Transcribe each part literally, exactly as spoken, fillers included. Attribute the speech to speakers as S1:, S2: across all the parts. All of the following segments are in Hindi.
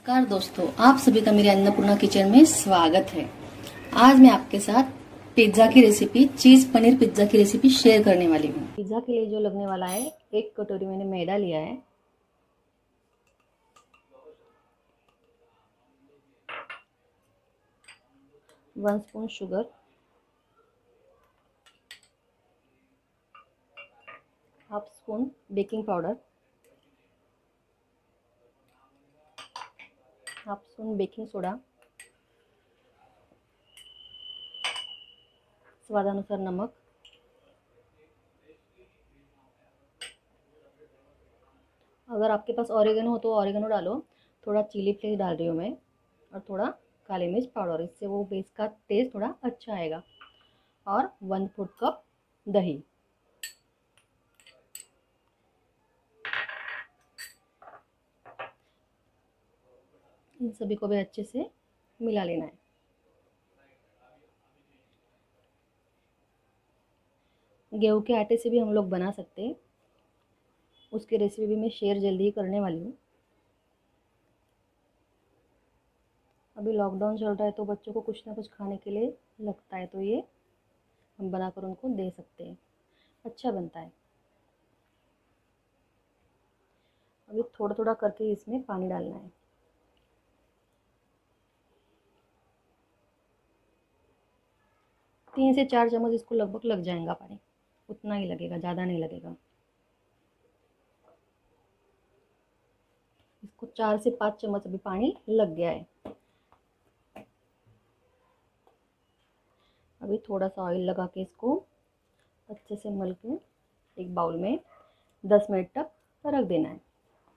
S1: नमस्कार दोस्तों, आप सभी का मेरे अन्नपूर्णा किचन में स्वागत है। आज मैं आपके साथ पिज्जा की रेसिपी, चीज पनीर पिज्जा की रेसिपी शेयर करने वाली हूँ। पिज्जा के लिए जो लगने वाला है, एक कटोरी मैंने मैदा लिया है, one spoon sugar, half spoon baking powder, half spoon baking soda, स्वादानुसार नमक, अगर आपके पास ऑरिगेनो हो तो ऑरिगेनो डालो, थोड़ा चिली फ्लेक्स डाल रही हूँ मैं, और थोड़ा काली मिर्च पाउडर, इससे वो बेस का टेस्ट थोड़ा अच्छा आएगा। और वन फोर्थ कप दही। इन सभी को भी अच्छे से मिला लेना है। गेहूं के आटे से भी हम लोग बना सकते हैं, उसकी रेसिपी भी मैं शेयर जल्दी ही करने वाली हूँ। अभी लॉकडाउन चल रहा है तो बच्चों को कुछ ना कुछ खाने के लिए लगता है, तो ये हम बनाकर उनको दे सकते हैं, अच्छा बनता है। अभी थोड़ा थोड़ा करके इसमें पानी डालना है। तीन से चार चम्मच इसको लगभग लग जाएगा पानी, उतना ही लगेगा, ज़्यादा नहीं लगेगा। इसको चार से पाँच चम्मच अभी पानी लग गया है। अभी थोड़ा सा ऑयल लगा के इसको अच्छे से मल के एक बाउल में दस मिनट तक रख देना है।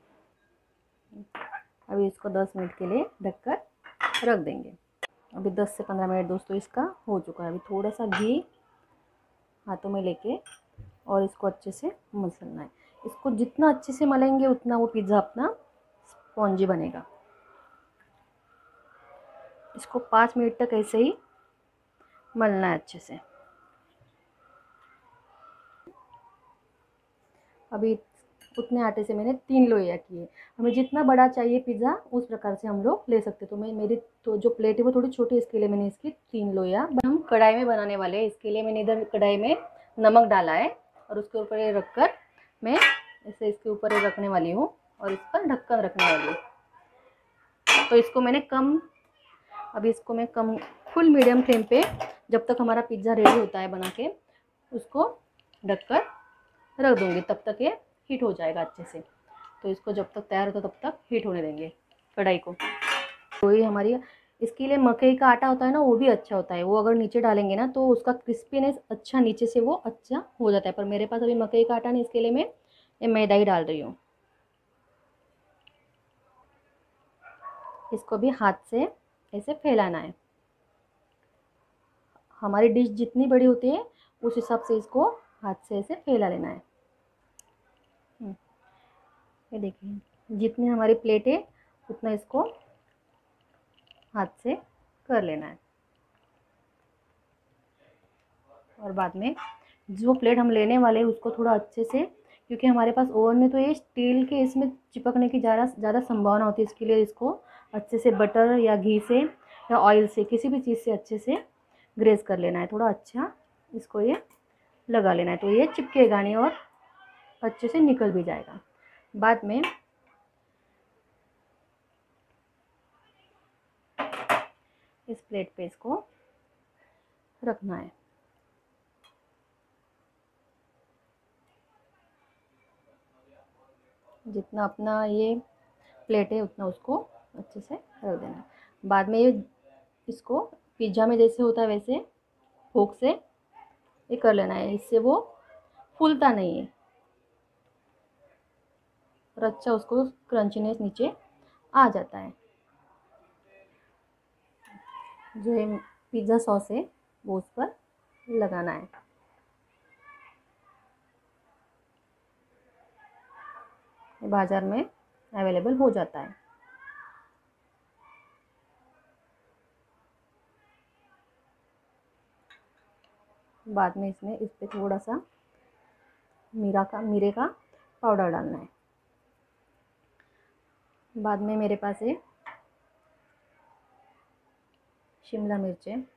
S1: अभी इसको दस मिनट के लिए ढककर रख देंगे। अभी दस से पंद्रह मिनट दोस्तों इसका हो चुका है। अभी थोड़ा सा घी हाथों में लेके और इसको अच्छे से मसलना है। इसको जितना अच्छे से मलेंगे उतना वो पिज़्ज़ा अपना स्पॉन्जी बनेगा। इसको पाँच मिनट तक ऐसे ही मलना है अच्छे से। अभी उतने आटे से मैंने तीन लोइयाँ की है। हमें जितना बड़ा चाहिए पिज़्ज़ा उस प्रकार से हम लोग ले सकते। तो मैं मेरी तो जो प्लेट है वो थोड़ी छोटी, इसके लिए मैंने इसकी तीन लोइयाँ। हम कढ़ाई में बनाने वाले हैं, इसके लिए मैंने इधर कढ़ाई में नमक डाला है और उसके ऊपर ये रखकर मैं ऐसे इसके ऊपर ये रखने वाली हूँ और इस पर ढक्कन रखने वाली हूँ। तो इसको मैंने कम अभी इसको मैं कम फुल मीडियम फ्लेम पे जब तक हमारा पिज़्ज़ा रेडी होता है बना के, उसको ढककर रख दूँगी। तब तक ये हीट हो जाएगा अच्छे से। तो इसको जब तक तैयार होता तब तक हीट होने देंगे कढ़ाई को। तो ये हमारी, इसके लिए मकई का आटा होता है ना, वो भी अच्छा होता है। वो अगर नीचे डालेंगे ना तो उसका क्रिस्पीनेस अच्छा नीचे से वो अच्छा हो जाता है। पर मेरे पास अभी मकई का आटा नहीं, इसके लिए मैं ये मैदा ही डाल रही हूँ। इसको भी हाथ से ऐसे फैलाना है। हमारी डिश जितनी बड़ी होती है उस हिसाब से इसको हाथ से ऐसे फैला लेना है। ये देखिए, जितनी हमारी प्लेट है उतना इसको हाथ से कर लेना है। और बाद में जो प्लेट हम लेने वाले हैं उसको थोड़ा अच्छे से, क्योंकि हमारे पास ओवन में तो ये स्टील के इसमें चिपकने की ज़्यादा ज़्यादा संभावना होती है, इसके लिए इसको अच्छे से बटर या घी से या ऑयल से, किसी भी चीज़ से अच्छे से ग्रेस कर लेना है। थोड़ा अच्छा इसको ये लगा लेना है, तो ये चिपकेगा नहीं और अच्छे से निकल भी जाएगा। बाद में इस प्लेट पे इसको रखना है। जितना अपना ये प्लेट है उतना उसको अच्छे से रख देना है। बाद में ये इसको पिज़्ज़ा में जैसे होता है वैसे फोक से ये कर लेना है। इससे वो फूलता नहीं है और अच्छा उसको क्रंचीनेस नीचे आ जाता है। जो ये पिज़्ज़ा सॉस है वो उस पर लगाना है। ये बाज़ार में अवेलेबल हो जाता है। बाद में इसमें इस पर थोड़ा सा मीरा का मीरे का पाउडर डालना है। बाद में मेरे पास है शिमला मिर्च है,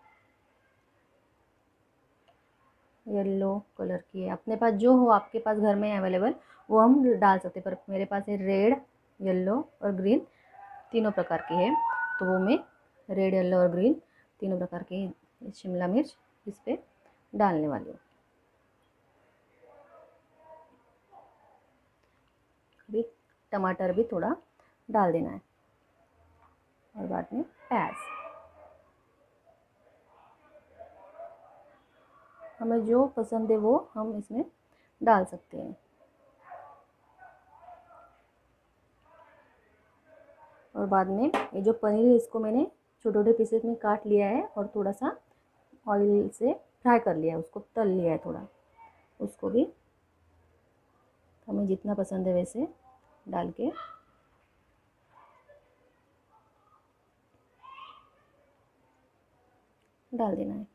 S1: येलो कलर की है, अपने पास जो हो आपके पास घर में अवेलेबल वो हम डाल सकते हैं, पर मेरे पास है रेड, येलो और ग्रीन तीनों प्रकार की है, तो वो मैं रेड, येलो और ग्रीन तीनों प्रकार की शिमला मिर्च इस पर डालने वाली हूँ। अभी टमाटर भी थोड़ा डाल देना है और बाद में प्याज। हमें जो पसंद है वो हम इसमें डाल सकते हैं। और बाद में ये जो पनीर है इसको मैंने छोटे छोटे पीसेस में काट लिया है और थोड़ा सा ऑयल से फ्राई कर लिया है, उसको तल लिया है थोड़ा, उसको भी हमें जितना पसंद है वैसे डाल के डाल देना है।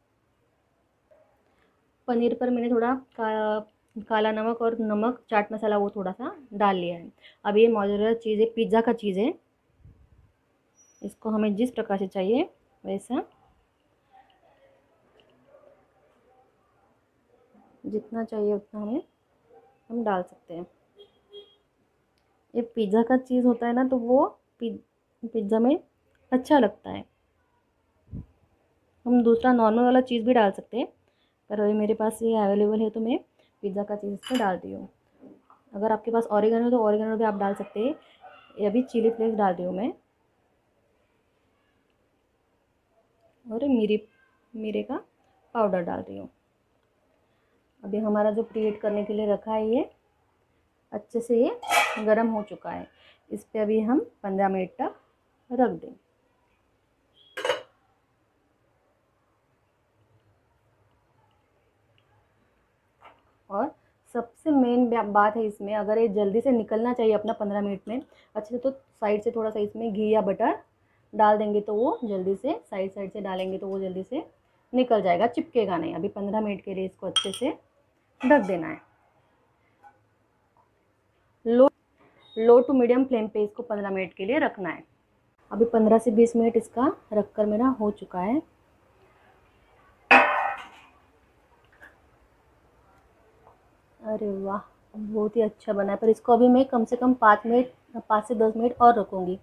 S1: पनीर पर मैंने थोड़ा का, काला नमक और नमक चाट मसाला वो थोड़ा सा डाल लिया है। अब ये मॉज़रेला चीज़ है, पिज़्ज़ा का चीज़ है, इसको हमें जिस प्रकार से चाहिए वैसा जितना चाहिए उतना हमें हम डाल सकते हैं। ये पिज़्ज़ा का चीज़ होता है ना, तो वो पिज़्ज़ा में अच्छा लगता है। हम दूसरा नॉर्मल वाला चीज़ भी डाल सकते हैं, पर अभी मेरे पास ये अवेलेबल है तो मैं पिज़्ज़ा का चीज़ इसमें डालती हूँ। अगर आपके पास ऑरिगेनो है तो ऑरिगेनो भी आप डाल सकते हैं। ये अभी चिली फ्लेक्स डाल रही हूँ मैं, और मिरी मिरे का पाउडर डाल रही हूँ। अभी हमारा जो प्रीहीट करने के लिए रखा है ये अच्छे से ये गर्म हो चुका है। इस पर अभी हम पंद्रह मिनट तक रख दें। और सबसे मेन बात है इसमें, अगर ये जल्दी से निकलना चाहिए अपना पंद्रह मिनट में अच्छे से, तो साइड से थोड़ा सा इसमें घी या बटर डाल देंगे तो वो जल्दी से, साइड साइड से डालेंगे तो वो जल्दी से निकल जाएगा, चिपकेगा नहीं। अभी पंद्रह मिनट के लिए इसको अच्छे से ढक देना है। Low low to medium flame पे इसको पंद्रह मिनट के लिए रखना है। अभी पंद्रह से बीस मिनट इसका रखकर मेरा हो चुका है। अरे वाह, बहुत ही अच्छा बना है। पर इसको अभी मैं कम से कम पाँच मिनट पाँच से दस मिनट और रखूँगी।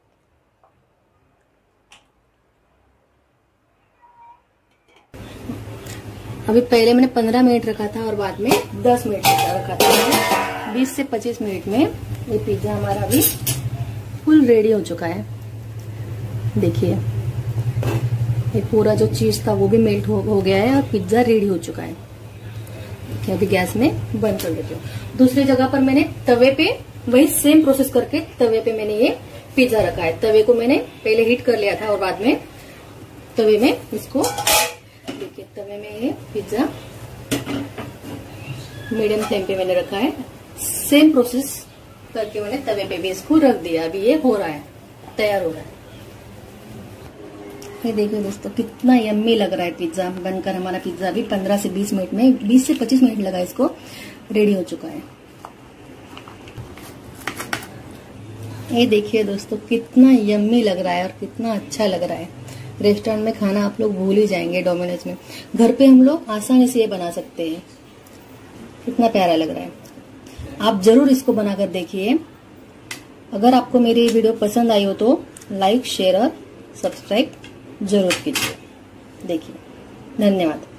S1: अभी पहले मैंने पंद्रह मिनट रखा था और बाद में दस मिनट रखा था। बीस से पच्चीस मिनट में ये पिज़्ज़ा हमारा अभी फुल रेडी हो चुका है। देखिए ये पूरा जो चीज़ था वो भी मेल्ट हो, हो गया है और पिज़्ज़ा रेडी हो चुका है। देखिए अभी गैस में बंद कर देती हूँ। दूसरी जगह पर मैंने तवे पे वही सेम प्रोसेस करके तवे पे मैंने ये पिज़्ज़ा रखा है। तवे को मैंने पहले हीट कर लिया था और बाद में तवे में इसको, देखिए तवे में ये पिज़्ज़ा मीडियम फ्लेम पे मैंने रखा है। सेम प्रोसेस करके मैंने तवे पे भी इसको रख दिया। अभी ये हो रहा है, तैयार हो रहा है। ये देखिए दोस्तों कितना यम्मी लग रहा है पिज़्ज़ा बनकर। हमारा पिज़्ज़ा अभी पंद्रह से बीस मिनट में, बीस से पच्चीस मिनट लगा इसको, रेडी हो चुका है। ये देखिए दोस्तों कितना यम्मी लग रहा है और कितना अच्छा लग रहा है। रेस्टोरेंट में खाना आप लोग भूल ही जाएंगे डोमिनोज में। घर पे हम लोग आसानी से ये बना सकते हैं। कितना प्यारा लग रहा है। आप जरूर इसको बनाकर देखिए। अगर आपको मेरी वीडियो पसंद आई हो तो लाइक, शेयर और सब्सक्राइब जरूर कीजिए। देखिए, धन्यवाद।